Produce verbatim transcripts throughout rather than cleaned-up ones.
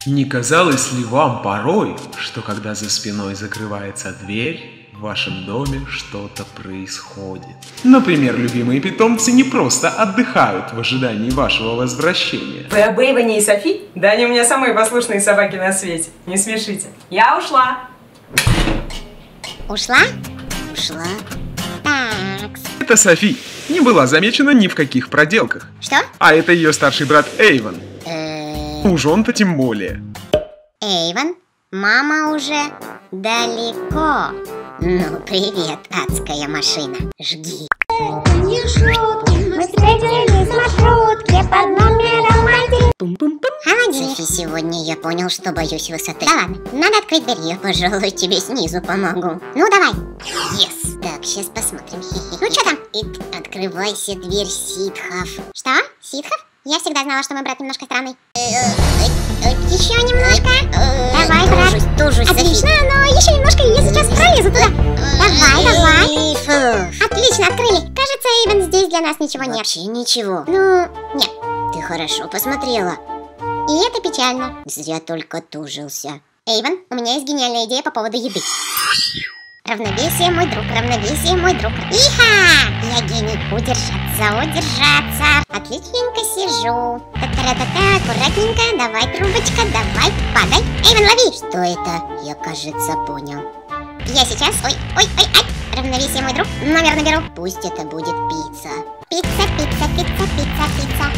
Не казалось ли вам порой, что когда за спиной закрывается дверь, в вашем доме что-то происходит? Например, любимые питомцы не просто отдыхают в ожидании вашего возвращения. Вы об Эйвоне и Софи? Да они у меня самые послушные собаки на свете. Не смешите. Я ушла. Ушла? Ушла. Так. Это Софи. Не была замечена ни в каких проделках. Что? А это ее старший брат Эйвон. Э-э... Уж он-то тем более. Эйвон, мама уже далеко. Ну, привет, адская машина. Жги. Не шутки, мы встретились в маршрутке под номером один. Пум-пум-пум. Софи, сегодня я понял, что боюсь высоты. Да ладно, надо открыть дверь, я, пожалуй, тебе снизу помогу. Ну, давай. Yes. Так, сейчас посмотрим. Ну, что там? Ит, открывайся, дверь ситхов. Что? Ситхов? Я всегда знала, что мой брат немножко странный. Еще немножко. Давай, брат. Тужусь, отлично, но еще немножко, и я сейчас пролезу туда. Давай, давай. Отлично, открыли. Кажется, Эйвон, здесь для нас ничего нет. Вообще ничего. Ну, нет. Ты хорошо посмотрела. И это печально. Зря только тужился. Эйвон, у меня есть гениальная идея по поводу еды. Равновесие, мой друг, равновесие, мой друг. Иха! Я гений. Удержаться, удержаться. Отличненько сижу. Та-та-та-та, аккуратненько. Давай, трубочка, давай, падай. Эйвон, лови! Что это? Я, кажется, понял. Я сейчас... Ой, ой, ой, ай! Равновесие, мой друг. Номер наберу. Пусть это будет пицца. Пицца, пицца, пицца, пицца, пицца.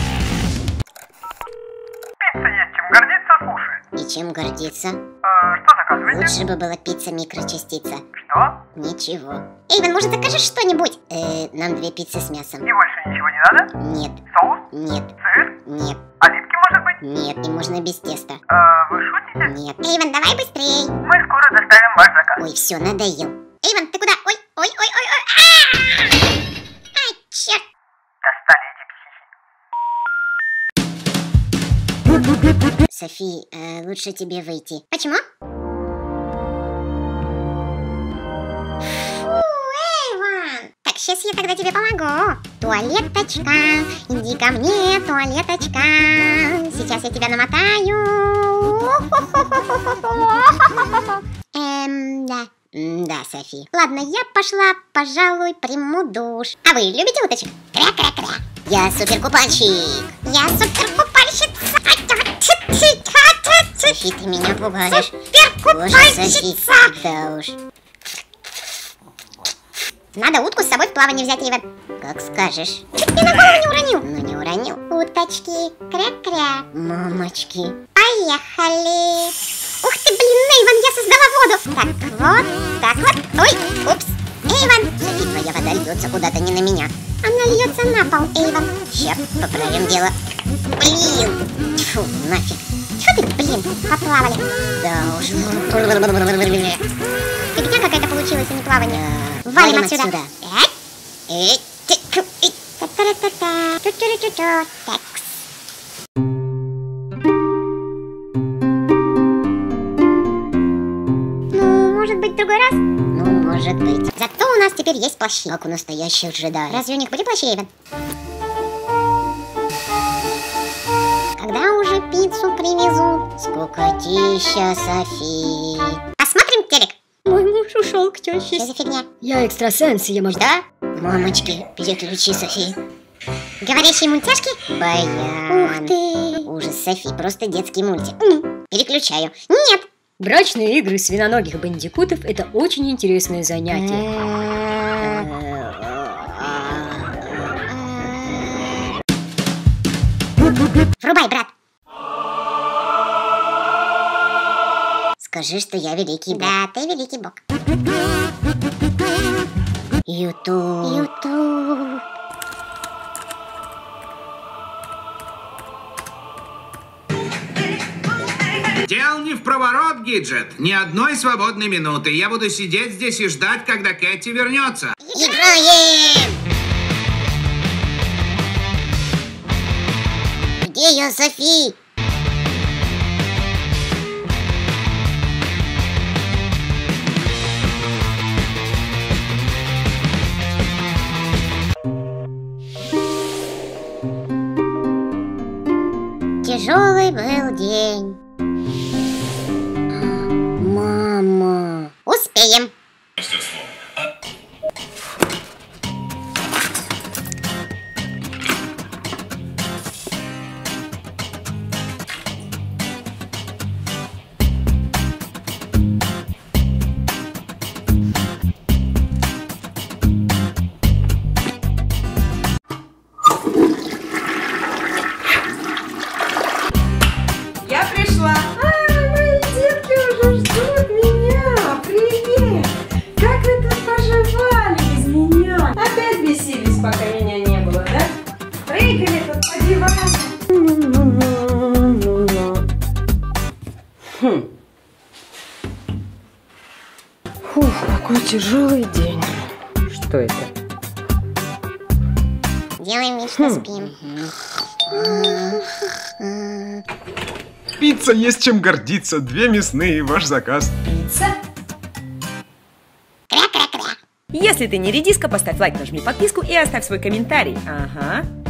Пицца есть чем гордиться, слушай. И чем гордиться? А, что заказываете? Лучше бы была пицца-микрочастица. Что? Ничего. Эйвон, может, закажешь что-нибудь? Э, нам две пиццы с мясом. И больше ничего не надо? Нет. Соус? Нет. Сыр? Нет. Оливки, может быть? Нет, и можно без теста. А, вы шутите? Нет. Эйвон, давай быстрей. Мы скоро доставим ваш заказ. Ой, все, надоел. Эйвон, ты куда? Ой, ой, ой, ой, ой. А! Ай, черт. Достали эти психи. Софи, э, лучше тебе выйти. Почему? Фу, Эйвон. Так, сейчас я тогда тебе помогу. Туалеточка, иди ко мне, туалеточка. Сейчас я тебя намотаю. Эм, да. Да, Софи. Ладно, я пошла, пожалуй, приму душ. А вы любите уточек? Кря-кря-кря. Я суперкупальщик. Я суперкупальщица. Софи, ты меня пугаешь. Суперкупальщица. Да уж. Надо утку с собой в плавание взять, Эйвон. Как скажешь. Чуть ты на голову не уронил. Ну, не уронил. Уточки. Кря-кря. Мамочки. Поехали. Ух ты, блин, Эйвон, я создала воду. Так вот, так вот. Ой, упс. Эйвон. Софи, твоя вода льется куда-то не на меня. Она льется на пол, Эйвон. Сейчас поправим дело. Блин. Фу, нафиг. Чё ты, блин, поплавали? Да уж. Фигня какая-то получилась, а не плавание. Да. Валим, Валим отсюда. отсюда. Эй, эй, эй. Та-та-та-та. Ту-ту-ту-ту. Такс. Ну, может быть, в другой раз? Ну, может быть. Зато у нас теперь есть плащи. Как у настоящих джедаев. Разве у них были плащи, Эйвон? Когда уже пиццу привезут? Скукотища, Софи. Посмотрим телек. Мой муж ушел к теще. Что за фигня? Я экстрасенс, я могу... Да? Мамочки, переключи, Софи. Говорящие мультяшки? Баян. Ух ты. Ужас, Софи, просто детский мультик. Переключаю. Нет. Брачные игры свиноногих бандикутов — это очень интересное занятие. Врубай, брат. Скажи, что я великий бог. Да, ты великий бог. Ютуб. Ютуб. Дел не в проворот, Гиджет. Ни одной свободной минуты. Я буду сидеть здесь и ждать, когда Кэти вернется. Играем! Где я, Софи? Тяжелый был день. Я пришла. А, мои детки уже ждут меня. Привет. Как вы тут поживали без меня? Опять бесились, пока меня не было, да? Прыгали тут по дивану. Хм. Фух, какой тяжелый день. Что это? Делаем вид, что спим. Пицца, есть чем гордиться. Две мясные, ваш заказ. Пицца? Кря-кря-кря. Если ты не редиска, поставь лайк, нажми подписку и оставь свой комментарий. Ага.